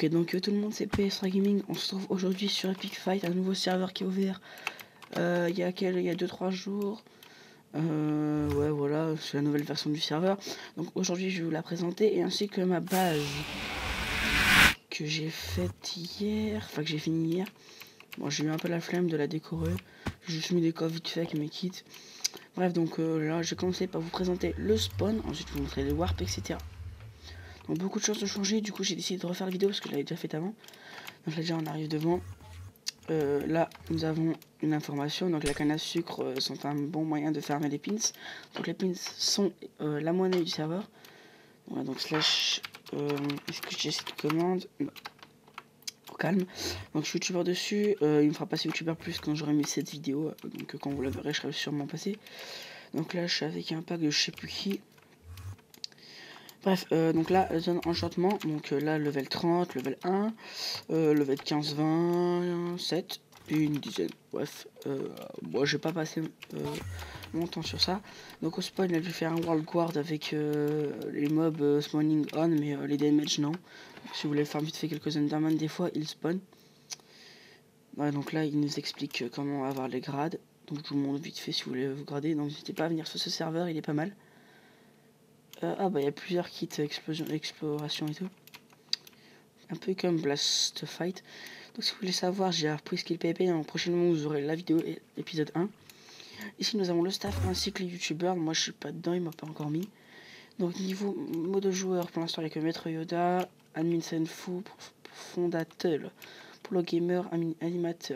Ok, donc tout le monde, c'est PS3 Gaming. On se trouve aujourd'hui sur Epic Fight, un nouveau serveur qui est ouvert il y a 2-3 jours. Ouais, voilà, c'est la nouvelle version du serveur. Donc aujourd'hui, je vais vous la présenter, et ainsi que ma base que j'ai faite hier, enfin que j'ai fini hier. Bon, j'ai eu un peu la flemme de la décorer. J'ai juste mis des coffres vite fait avec mes kits. Bref, donc là, je vais commencer par vous présenter le spawn. Ensuite, je vous montrer les warps, etc. Donc beaucoup de choses ont changé. Du coup, j'ai décidé de refaire la vidéo parce que je l'avais déjà fait avant. Donc là, déjà, on arrive devant. Là, nous avons une information. Donc la canne à sucre sont un bon moyen de farmer les pins. Donc les pins sont la monnaie du serveur. Voilà, donc slash... est-ce que j'ai cette commande? Au calme. Donc je suis youtubeur dessus. Il me fera passer youtubeur plus quand j'aurai mis cette vidéo. Donc quand vous la verrez, je serai sûrement passé. Donc là, je suis avec un pack de je sais plus qui. Bref, donc là, zone enchantement. Donc là, level 30, level 1, level 15, 20, 7, et une dizaine. Bref, moi, je vais pas passer mon temps sur ça. Donc au spawn, là, je vais faire un world guard avec les mobs spawning on, mais les damage, non. Si vous voulez faire vite fait quelques Enderman, des fois, ils spawn. Ouais, donc là, il nous explique comment avoir les grades. Donc je vous montre vite fait si vous voulez vous grader. Donc n'hésitez pas à venir sur ce serveur, il est pas mal. Ah bah il y a plusieurs kits explosion, exploration et tout. Un peu comme Blast Fight. Donc si vous voulez savoir, j'ai repris Skill PvP. Donc prochainement vous aurez la vidéo et l'épisode 1. Ici nous avons le staff ainsi que les youtubeurs. Moi je suis pas dedans, il m'a pas encore mis. Donc niveau mode joueur, pour l'instant il y a que Maître Yoda, Admin Senfu, fondateur, Polo Gamer, animateur,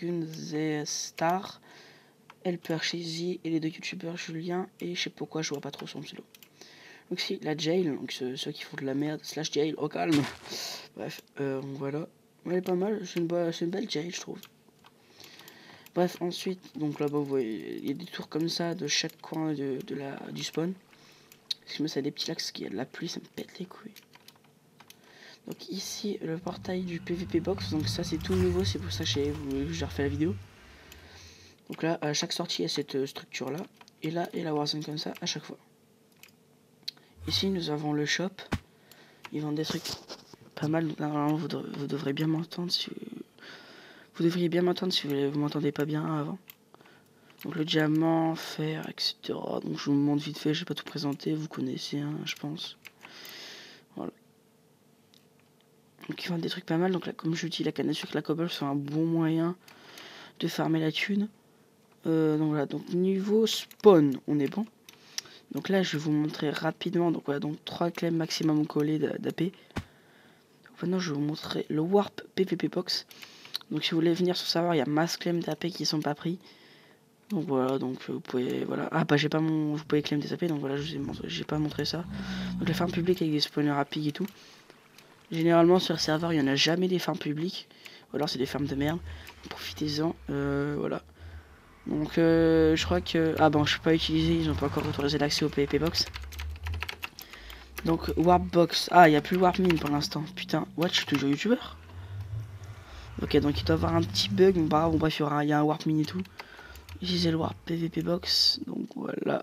Gunzestar, Helper Cheesy et les deux youtubeurs Julien et je sais pas pourquoi je vois pas trop son pseudo. Donc si la jail, donc ceux qui font de la merde, slash jail, au calme. Bref, voilà. Elle est pas mal, c'est une belle jail, je trouve. Bref, ensuite, donc là-bas, vous voyez, il y a des tours comme ça de chaque coin du spawn. Parce que moi, ça a des petits lacs, parce qu'il y a de la pluie, ça me pète les couilles. Donc ici, le portail du PVP Box, donc ça c'est tout nouveau, c'est pour ça que j'ai refait la vidéo. Donc là, à chaque sortie, il y a cette structure-là. Et là, et la Warzone comme ça, à chaque fois. Ici, nous avons le shop. Ils vendent des trucs pas mal. Normalement, vous devrez bien m'entendre si... Vous devriez bien m'entendre si vous m'entendez pas bien avant. Donc le diamant, fer, etc. Donc je vous montre vite fait, je vais pas tout présenter, vous connaissez, hein, je pense. Voilà. Donc ils vendent des trucs pas mal. Donc là, comme je dis, la canne à sucre, la cobble sont un bon moyen de farmer la thune. Donc voilà, donc niveau spawn, on est bon. Donc là, je vais vous montrer rapidement. Donc voilà, donc 3 clés maximum collées d'AP. Maintenant, je vais vous montrer le Warp PvP Box. Donc si vous voulez venir sur le serveur, il y a masse claim d'AP qui sont pas pris. Donc voilà, donc vous pouvez, voilà. Ah bah j'ai pas vous pouvez claim des AP, donc voilà, j'ai pas montré ça. Donc la farm publique avec des spawners rapides et tout. Généralement sur le serveur, il y en a jamais des farms publiques. Ou alors c'est des farms de merde. Profitez-en, voilà. Donc je crois que... Ah bon, je peux pas utiliser, ils ont pas encore autorisé l'accès au PvP Box. Donc Warp Box. Ah, il n'y a plus Warp Mine pour l'instant. Putain, what, je suis toujours youtubeur. Ok, donc il doit y avoir un petit bug, mais bon, bref, il y a un Warp Mine et tout. Ici c'est le Warp PvP Box, donc voilà.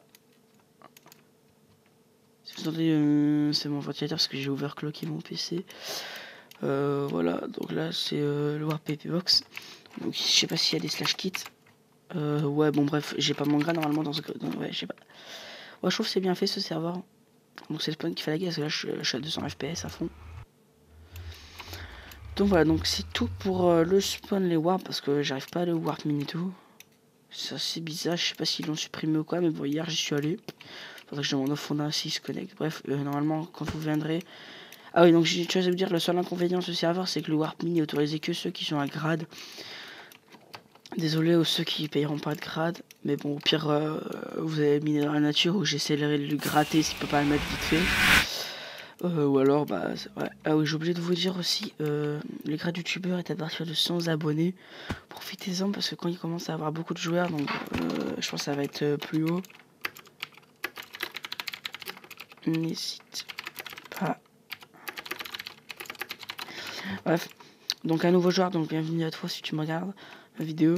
Si vous entendez, c'est mon ventilateur parce que j'ai overclocké mon PC. Voilà, donc là c'est le Warp PvP Box. Donc je sais pas s'il y a des slash kits. Ouais, bon bref, j'ai pas mon grade normalement dans ce... ouais, je sais pas. Ouais, je trouve que c'est bien fait ce serveur. Donc c'est le spawn qui fait la guerre, parce que là je suis à 200 FPS à fond. Donc voilà, donc c'est tout pour le spawn, les warp, parce que j'arrive pas à le warp mine et tout. C'est assez bizarre, je sais pas s'ils l'ont supprimé ou quoi, mais bon, hier j'y suis allé. Faudrait que je demande au fondin s'il se connecte. Bref, normalement, quand vous viendrez... Ah oui, donc j'ai une chose à vous dire, le seul inconvénient de ce serveur, c'est que le warp mine est autorisé que ceux qui sont à grade. Désolé aux ceux qui payeront pas de grade, mais bon, au pire, vous avez miné dans la nature, ou j'essaierai de le gratter s'il peut pas le mettre vite fait. Ou alors, bah, ouais. Ah oui, j'ai oublié de vous dire aussi, le grade youtubeur est à partir de 100 abonnés. Profitez-en parce que quand il commence à avoir beaucoup de joueurs, donc je pense que ça va être plus haut. N'hésite pas. Bref, donc un nouveau joueur, donc bienvenue à toi si tu me regardes la vidéo.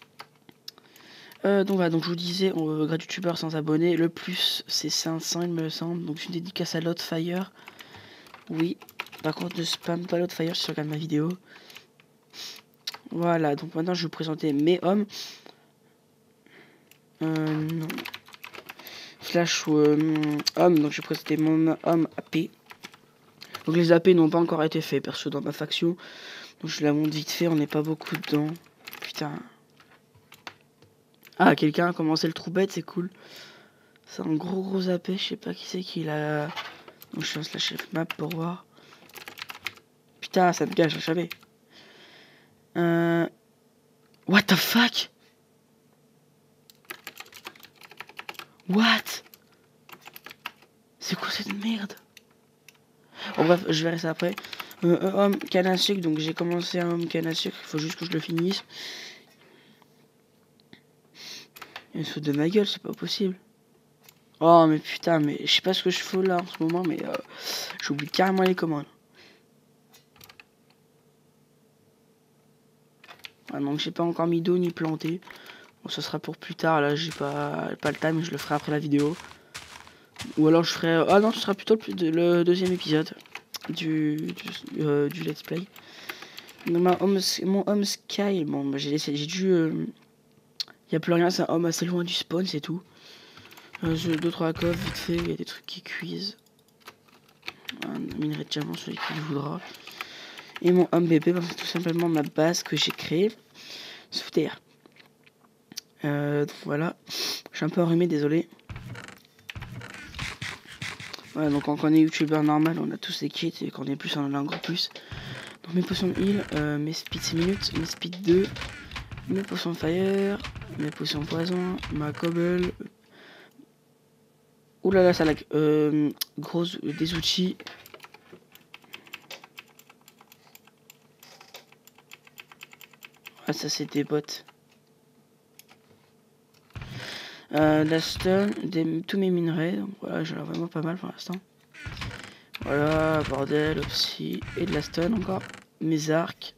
Donc voilà, donc je vous disais, grade youtubeur sans abonnés, le plus c'est 500 il me semble, donc une dédicace à Lotfire. Oui, Par contre, ne spam pas l'autre fire si tu regardes ma vidéo. Voilà, donc maintenant je vais vous présenter mes hommes. Non. Flash ou homme, donc je vais présenter mon homme AP. Donc les AP n'ont pas encore été faits, perso, dans ma faction. Donc je la montre vite fait, on n'est pas beaucoup dedans. Putain. Ah, quelqu'un a commencé le trou bête, c'est cool. C'est un gros AP, je sais pas qui c'est qui l'a... Donc je lance la chef map pour voir. Putain, ça me gâche, je savais. What the fuck? What? C'est quoi cette merde? Bon bref, je verrai ça après. Un homme canne à sucre, donc j'ai commencé un homme canne à sucre, il faut juste que je le finisse. Il se fout de ma gueule, c'est pas possible. Oh mais putain, mais je sais pas ce que je fais là en ce moment, mais j'oublie carrément les commandes. Ah, donc j'ai pas encore mis d'eau ni planté. Bon, ça sera pour plus tard, là j'ai pas le time, mais je le ferai après la vidéo. Ou alors je ferai... Ah non, ce sera plutôt le deuxième épisode du let's play. Donc, mon home sky, bon bah, j'ai dû... y a plus rien, c'est un homme assez loin du spawn, c'est tout. 2-3 coffres, vite fait, il y a des trucs qui cuisent. Un minerai de diamant, celui qui le voudra. Et mon home bébé, bah, c'est tout simplement ma base que j'ai créée sous terre. Donc voilà, je suis un peu enrhumé, désolé. Voilà, donc quand on est youtubeur normal, on a tous les kits, et quand on est plus, on en a encore plus. Donc mes potions de heal, mes speed 6 minutes, mes speed 2, mes potions de fire, mes potions de poison, ma cobble. Oulala, ça lag. Gros, des outils. Ah, ça c'est des bots. La stone, tous mes minerais. Donc voilà, j'ai vraiment pas mal pour l'instant. Voilà, bordel, aussi. Et de la stone encore. Mes arcs.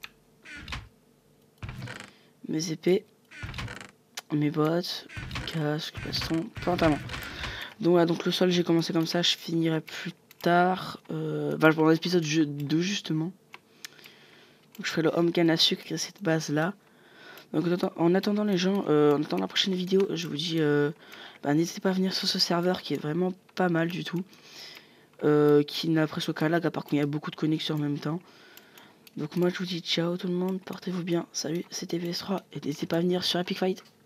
Mes épées. Mes bottes. Casque, baston, pantalon. Donc voilà, donc le sol j'ai commencé comme ça. Je finirai plus tard. Pendant l'épisode 2 justement. Donc je ferai le home canne à sucre, cette base là. Donc en attendant les gens, en attendant la prochaine vidéo, je vous dis, n'hésitez pas à venir sur ce serveur qui est vraiment pas mal du tout. Qui n'a presque aucun lag à part qu'il y a beaucoup de connexions en même temps. Donc moi je vous dis ciao tout le monde, portez-vous bien, salut, c'était VS3 et n'hésitez pas à venir sur Epic Fight.